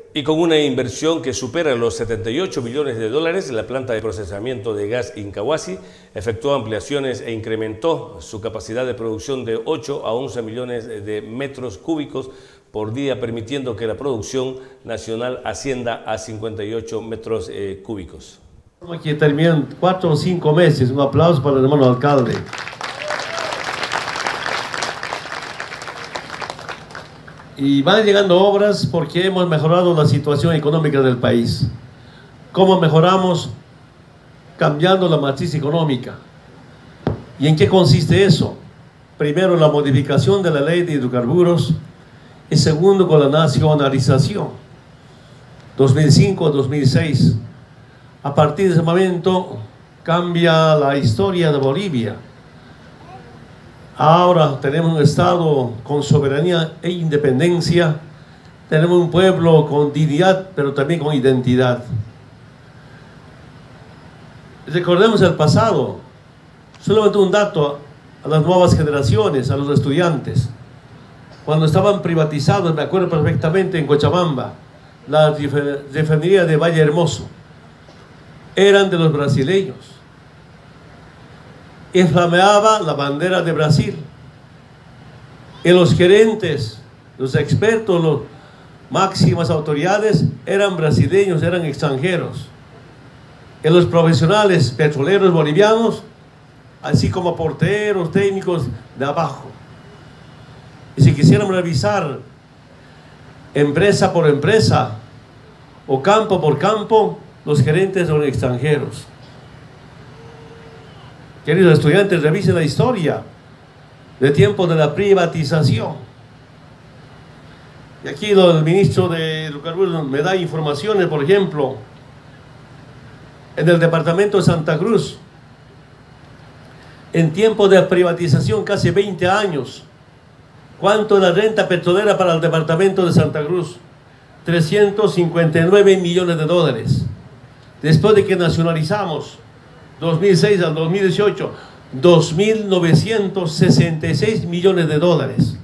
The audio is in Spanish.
Y con una inversión que supera los 78 millones de dólares, la planta de procesamiento de gas Incahuasi efectuó ampliaciones e incrementó su capacidad de producción de 8 a 11 millones de metros cúbicos por día, permitiendo que la producción nacional ascienda a 58 metros cúbicos. Que terminan 4 o 5 meses. Un aplauso para el hermano alcalde. Y van llegando obras porque hemos mejorado la situación económica del país. ¿Cómo mejoramos? Cambiando la matriz económica. ¿Y en qué consiste eso? Primero, la modificación de la ley de hidrocarburos, y segundo, con la nacionalización 2005-2006. A partir de ese momento cambia la historia de Bolivia. Ahora tenemos un Estado con soberanía e independencia, tenemos un pueblo con dignidad, pero también con identidad. Recordemos el pasado. Solamente un dato a las nuevas generaciones, a los estudiantes. Cuando estaban privatizados, me acuerdo perfectamente, en Cochabamba, la refinería de Valle Hermoso, eran de los brasileños. Y flameaba la bandera de Brasil. Y los gerentes, los expertos, las máximas autoridades eran brasileños, eran extranjeros. Y los profesionales petroleros bolivianos, así como porteros, técnicos de abajo. Y si quisiéramos revisar empresa por empresa o campo por campo, los gerentes son extranjeros. Queridos estudiantes, revisen la historia de tiempo de la privatización. Y aquí el ministro de Hidrocarburos me da informaciones, por ejemplo, en el departamento de Santa Cruz, en tiempo de privatización, casi 20 años, ¿cuánto es la renta petrolera para el departamento de Santa Cruz? 359 millones de dólares. Después de que nacionalizamos, 2006 al 2018, 2.966 millones de dólares.